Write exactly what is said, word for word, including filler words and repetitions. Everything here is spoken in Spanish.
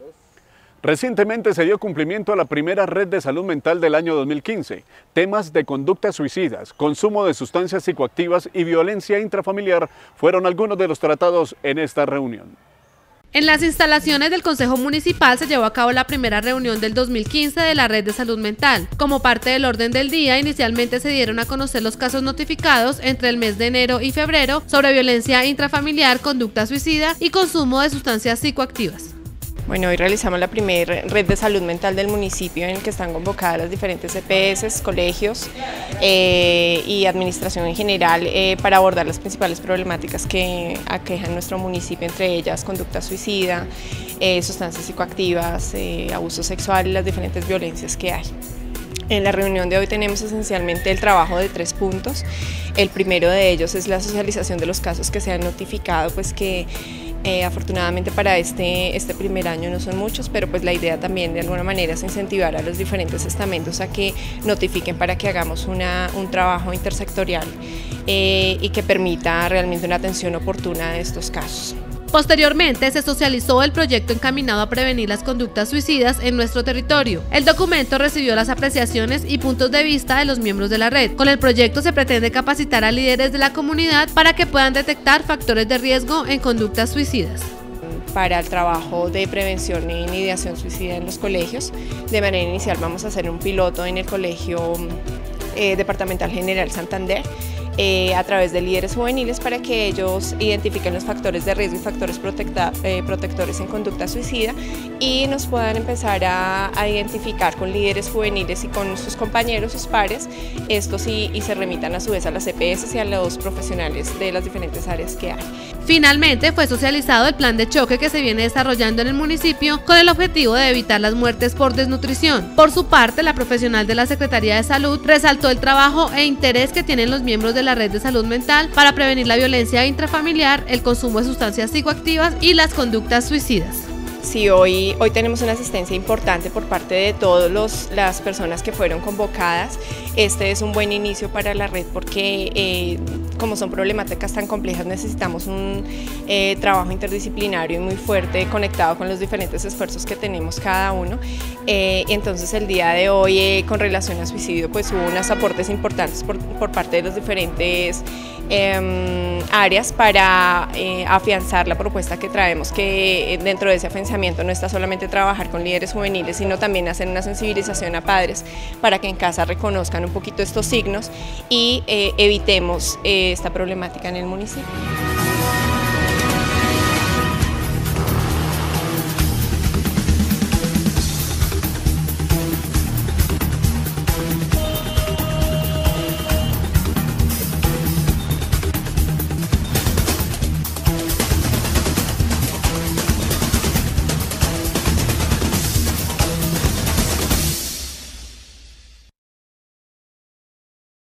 Recientemente se dio cumplimiento a la primera red de salud mental del año dos mil quince. Temas de conductas suicidas, consumo de sustancias psicoactivas y violencia intrafamiliar fueron algunos de los tratados en esta reunión. En las instalaciones del Consejo Municipal se llevó a cabo la primera reunión del dos mil quince de la Red de Salud Mental. Como parte del orden del día, inicialmente se dieron a conocer los casos notificados entre el mes de enero y febrero sobre violencia intrafamiliar, conducta suicida y consumo de sustancias psicoactivas. Bueno, hoy realizamos la primera red de salud mental del municipio en el que están convocadas las diferentes E P S, colegios eh, y administración en general eh, para abordar las principales problemáticas que aquejan nuestro municipio, entre ellas conducta suicida, eh, sustancias psicoactivas, eh, abuso sexual y las diferentes violencias que hay. En la reunión de hoy tenemos esencialmente el trabajo de tres puntos. El primero de ellos es la socialización de los casos que se han notificado, pues que Eh, afortunadamente para este, este primer año no son muchos, pero pues la idea también de alguna manera es incentivar a los diferentes estamentos a que notifiquen para que hagamos una, un trabajo intersectorial eh, y que permita realmente una atención oportuna de estos casos. Posteriormente se socializó el proyecto encaminado a prevenir las conductas suicidas en nuestro territorio. El documento recibió las apreciaciones y puntos de vista de los miembros de la red. Con el proyecto se pretende capacitar a líderes de la comunidad para que puedan detectar factores de riesgo en conductas suicidas. Para el trabajo de prevención e ideación suicida en los colegios, de manera inicial vamos a hacer un piloto en el Colegio eh, Departamental General Santander, Eh, a través de líderes juveniles para que ellos identifiquen los factores de riesgo y factores eh, protectores en conducta suicida y nos puedan empezar a, a identificar con líderes juveniles y con sus compañeros, sus pares, estos y, y se remitan a su vez a las E P S y a los profesionales de las diferentes áreas que hay. Finalmente fue socializado el plan de choque que se viene desarrollando en el municipio con el objetivo de evitar las muertes por desnutrición. Por su parte, la profesional de la Secretaría de Salud resaltó el trabajo e interés que tienen los miembros de la Red de Salud Mental para prevenir la violencia intrafamiliar, el consumo de sustancias psicoactivas y las conductas suicidas. Sí, hoy, hoy tenemos una asistencia importante por parte de todas las personas que fueron convocadas. Este es un buen inicio para la red porque eh, como son problemáticas tan complejas necesitamos un eh, trabajo interdisciplinario y muy fuerte conectado con los diferentes esfuerzos que tenemos cada uno. Eh, entonces el día de hoy eh, con relación a suicidio pues hubo unos aportes importantes por, por parte de los diferentes eh, áreas para eh, afianzar la propuesta que traemos, que dentro de ese afianzamiento no está solamente trabajar con líderes juveniles, sino también hacer una sensibilización a padres para que en casa reconozcan un poquito estos signos y eh, evitemos eh, esta problemática en el municipio.